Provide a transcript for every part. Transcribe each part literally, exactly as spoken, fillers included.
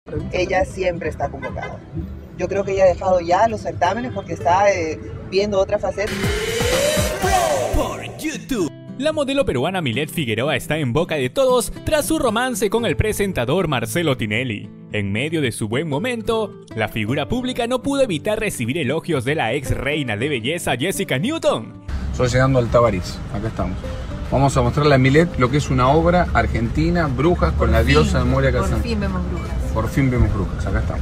Ella siempre está convocada. Yo creo que ella ha dejado ya los certámenes porque está eh, viendo otra faceta. Por YouTube. La modelo peruana Milet Figueroa está en boca de todos tras su romance con el presentador Marcelo Tinelli. En medio de su buen momento, la figura pública no pudo evitar recibir elogios de la ex reina de belleza Jessica Newton. Estoy llegando al Tabarís, acá estamos. Vamos a mostrarle a Milet lo que es una obra argentina, Brujas, con la diosa de Moria Kazan. Por fin vemos brujas. Por fin vemos Brujas, acá estamos.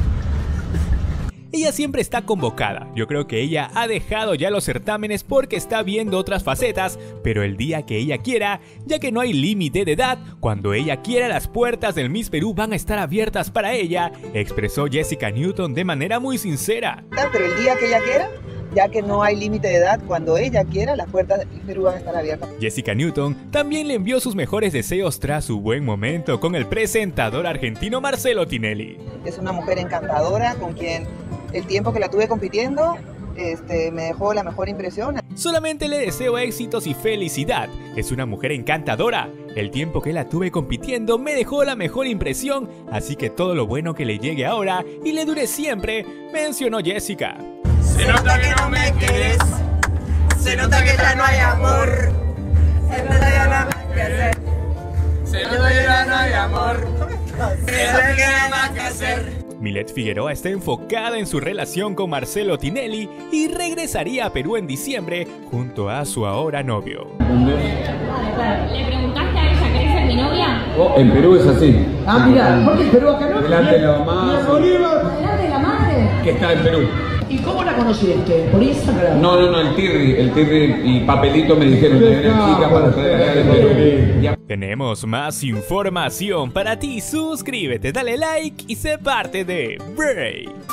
Ella siempre está convocada. Yo creo que ella ha dejado ya los certámenes porque está viendo otras facetas, pero el día que ella quiera, ya que no hay límite de edad, cuando ella quiera las puertas del Miss Perú van a estar abiertas para ella, expresó Jessica Newton de manera muy sincera. Pero el día que ella quiera, ya que no hay límite de edad, cuando ella quiera, las puertas del Perú van a estar abiertas. Jessica Newton también le envió sus mejores deseos tras su buen momento con el presentador argentino Marcelo Tinelli. Es una mujer encantadora con quien el tiempo que la tuve compitiendo este, me dejó la mejor impresión. Solamente le deseo éxitos y felicidad. Es una mujer encantadora. El tiempo que la tuve compitiendo me dejó la mejor impresión, así que todo lo bueno que le llegue ahora y le dure siempre, mencionó Jessica. Se nota que no me quieres, se nota que ya no hay amor, se nota que ya no hay más que hacer, se nota que ya no hay amor, se nota que ya no hay más que hacer. Milet Figueroa está enfocada en su relación con Marcelo Tinelli y regresaría a Perú en diciembre junto a su ahora novio. ¿Le preguntaste a ella querés ser mi novia? Oh, en Perú es así. Ah, mira, ¿por qué en Perú acá no? Delante de la mamá. Delante de la madre. Que está en Perú. ¿Y cómo la conociste? ¿Por Instagram? No, no, no, el Tirri, el Tirri y Papelito me dijeron que hay una chica para traer acá de Perú. Ya. Tenemos más información para ti, suscríbete, dale like y sé parte de Break.